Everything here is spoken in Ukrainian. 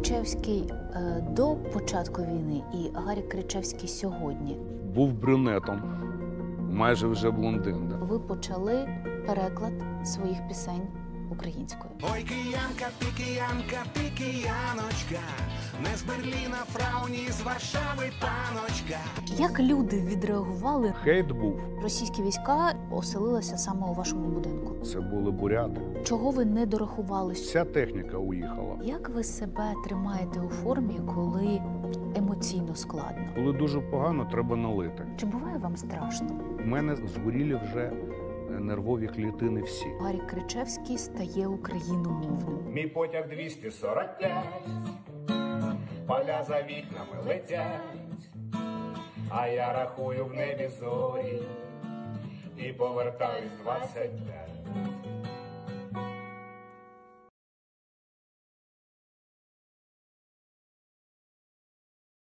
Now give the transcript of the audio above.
Кричевський до початку війни і Гарік Кричевський сьогодні. Був брюнетом, майже вже блондин. Да. Ви почали переклад своїх пісень українською. Ой, киянка, ти киянка, ти кияночка, не з Берліна, фрау, ні з Варшави, паночка. Як люди відреагували? Хейт був. Російські війська оселилися саме у вашому будинку. Це були буряти. Чого ви не дорахувались? Вся техніка уїхала. Як ви себе тримаєте у формі, коли емоційно складно? Коли дуже погано, треба налити. Чи буває вам страшно? У мене згоріли вже нервові клітини всі. Гарік Кричевський стає україномовним. Мій потяг 245, поля за вікнами летять, а я рахую в небі зорі і повертаюсь 25.